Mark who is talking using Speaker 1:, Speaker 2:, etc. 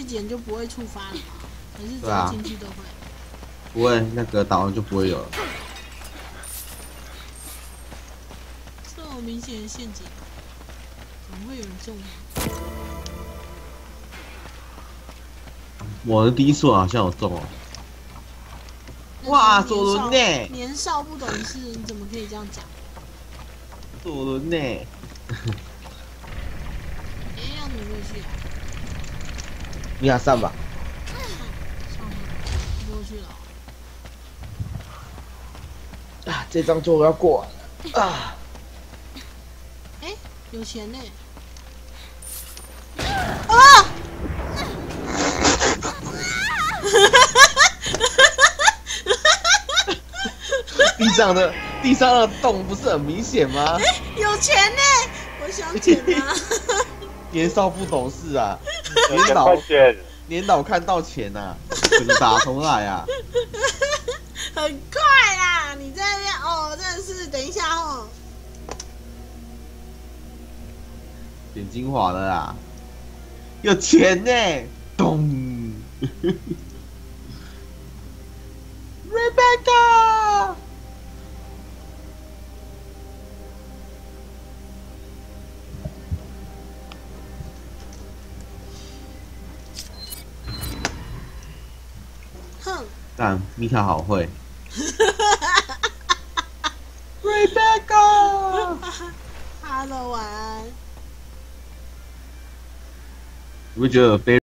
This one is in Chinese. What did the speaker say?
Speaker 1: 检就不会触发了吗？还是只
Speaker 2: 对啊
Speaker 1: 要进去都会？
Speaker 2: 不会，那个导航就不会有了。
Speaker 1: 这种明显的陷阱，怎么会有人中呢？
Speaker 2: 我的第一次好像有中哦。哇，左轮呢？
Speaker 1: 年少不懂事，你怎么可以这样讲？
Speaker 2: 左轮呢？
Speaker 1: 哎，要努过去啊！
Speaker 2: 你要上吧。
Speaker 1: 上了，过去了。
Speaker 2: 啊，这张桌要过完了啊！
Speaker 1: 哎，有钱呢！啊！
Speaker 2: 地上的洞不是很明显吗？
Speaker 1: 哎，有钱呢！我想捡啊！
Speaker 2: 年少不懂事啊，
Speaker 3: 快
Speaker 2: 年老看到钱呐、啊，整个打重来啊！
Speaker 1: 很快啦！你在那边哦，真的是，等一下哦。
Speaker 2: 点精华的啦，有钱呢、咚，Rebecca。
Speaker 1: 哼，
Speaker 2: 但米卡好会，Rebecca。
Speaker 1: Hello，晚安。
Speaker 2: 你会觉得非